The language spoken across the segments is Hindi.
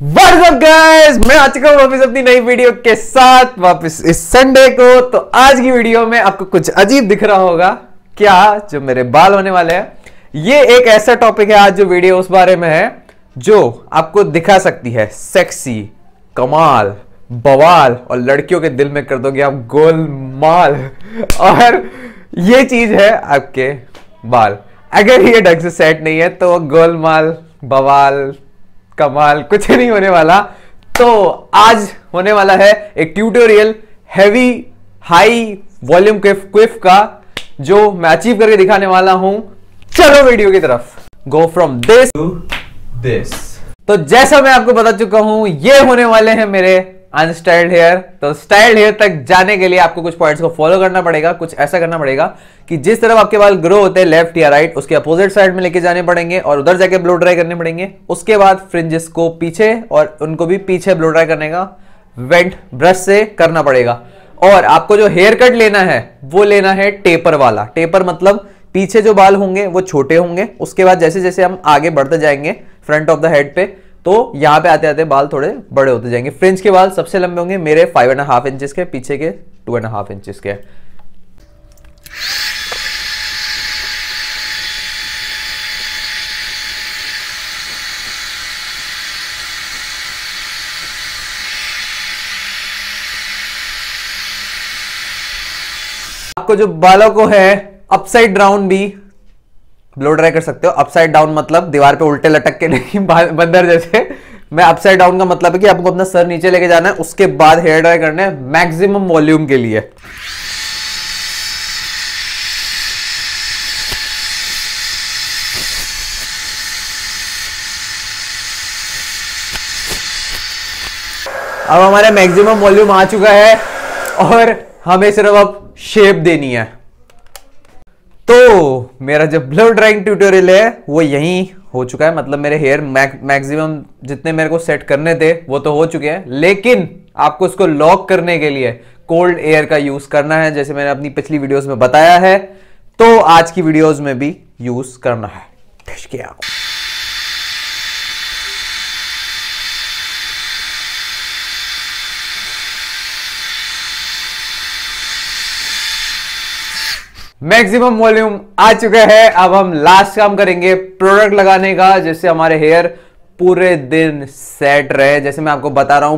What's up guys? मैं आ चुका हूँ वापस अपनी नई वीडियो के साथ वापस इस संडे को। तो आज की वीडियो में आपको कुछ अजीब दिख रहा होगा क्या, जो मेरे बाल होने वाले हैं। ये एक ऐसा टॉपिक है आज जो वीडियो उस बारे में है जो आपको दिखा सकती है सेक्सी, कमाल, बवाल और लड़कियों के दिल में कर दोगे आप गोलमाल। और ये चीज है आपके बाल। अगर ये ढंग से सेट नहीं है तो गोलमाल, बवाल, कमाल कुछ नहीं होने वाला। तो आज होने वाला है एक tutorial heavy high volume quiff का, जो मैं अचीव करके दिखाने वाला हूं। चलो वीडियो की तरफ। Go from this to this. तो जैसा मैं आपको बता चुका हूं, ये होने वाले हैं मेरे अनस्टाइल्ड हेयर। तो स्टाइल्ड हेयर तक जाने के लिए आपको कुछ पॉइंट्स को फॉलो करना पड़ेगा। कुछ ऐसा करना पड़ेगा कि जिस तरफ आपके बाल ग्रो होते हैं लेफ्ट या राइट, उसके अपोजिट साइड में लेके जाने पड़ेंगे और उधर जाके ब्लो ड्राई करने पड़ेंगे। उसके बाद फ्रिंजेस को पीछे और उनको भी पीछे ब्लो ड्राई करने का वेंट ब्रश से करना पड़ेगा। और आपको जो हेयर कट लेना है वो लेना है टेपर वाला। टेपर मतलब पीछे जो बाल होंगे वो छोटे होंगे। उसके बाद जैसे जैसे हम आगे बढ़ते जाएंगे फ्रंट ऑफ द हेड पे, तो यहां पे आते आते बाल थोड़े बड़े होते जाएंगे। फ्रिंज के बाल सबसे लंबे होंगे मेरे 5.5 इंचेस के, पीछे के 2.5 इंचेस के। आपको जो बालों को है अपसाइड डाउन भी ब्लो ड्राई कर सकते हो। अपसाइड डाउन मतलब दीवार पे उल्टे लटक के नहीं, बंदर जैसे। मैं अपसाइड डाउन का मतलब है कि आपको अपना सर नीचे लेके जाना है, उसके बाद हेयर ड्राई करना है मैक्सिमम वॉल्यूम के लिए। अब हमारा मैक्सिमम वॉल्यूम आ चुका है और हमें सिर्फ अब शेप देनी है। तो मेरा जो ब्लो ड्राइंग ट्यूटोरियल है वो यहीं हो चुका है। मतलब मेरे हेयर मैक्सिमम जितने मेरे को सेट करने थे वो तो हो चुके हैं, लेकिन आपको इसको लॉक करने के लिए कोल्ड एयर का यूज करना है, जैसे मैंने अपनी पिछली वीडियोस में बताया है। तो आज की वीडियोस में भी यूज करना है। मैक्सिमम वॉल्यूम आ चुका है। अब हम लास्ट काम करेंगे प्रोडक्ट लगाने का, जिससे हमारे हेयर पूरे दिन सेट रहे। जैसे मैं आपको बता रहा हूं,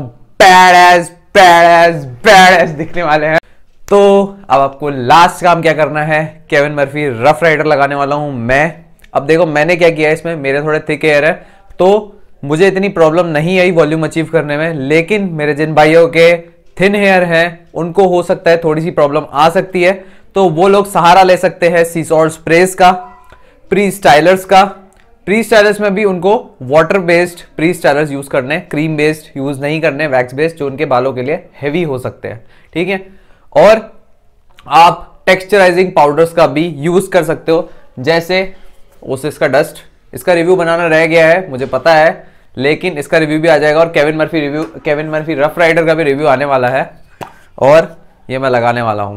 बैड दिखने वाले हैं। तो अब आपको लास्ट काम क्या करना है, केविन मर्फी रफ राइडर लगाने वाला हूं मैं। अब देखो मैंने क्या किया है, इसमें मेरे थोड़े थिक हेयर है तो मुझे इतनी प्रॉब्लम नहीं आई वॉल्यूम अचीव करने में। लेकिन मेरे जिन भाइयों के थिन हेयर हैं उनको हो सकता है थोड़ी सी प्रॉब्लम आ सकती है। तो वो लोग सहारा ले सकते हैं सी सॉल्ट स्प्रेस का, प्री स्टाइलर्स का। प्री स्टाइलर्स में भी उनको water based pre stylers use करने, क्रीम बेस्ड यूज नहीं करने, वैक्स बेस्ड, जो उनके बालों के लिए हैवी हो सकते हैं। ठीक है। और आप टेक्सचराइजिंग पाउडर्स का भी यूज कर सकते हो, जैसे ओसिस का डस्ट। इसका रिव्यू बनाना रह गया है मुझे पता है, लेकिन इसका रिव्यू भी आ जाएगा। और केविन मर्फी रफ राइडर का भी रिव्यू आने वाला है और ये मैं लगाने वाला हूं।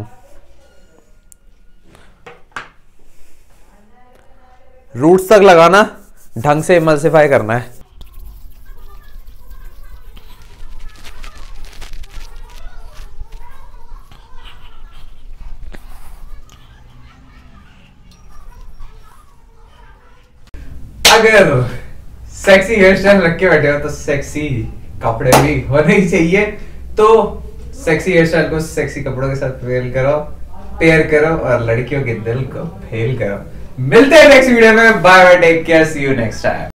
रूट्स तक लगाना, ढंग से इमल्सिफाई करना है। अगर सेक्सी हेयर स्टाइल रख के बैठे हो तो सेक्सी कपड़े भी होने ही चाहिए। तो सेक्सी हेयर स्टाइल को सेक्सी कपड़ों के साथ पेयर करो और लड़कियों के दिल को फेल करो। मिलते हैं नेक्स्ट वीडियो में। Bye bye, take care, see you next time.